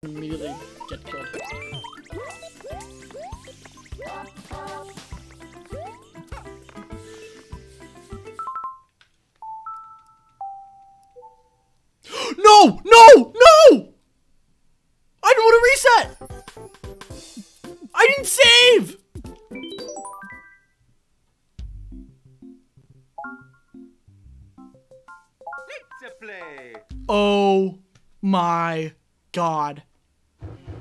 immediately get killed. No! No! No! I don't want to reset! I didn't save! Pizza play. Oh my god.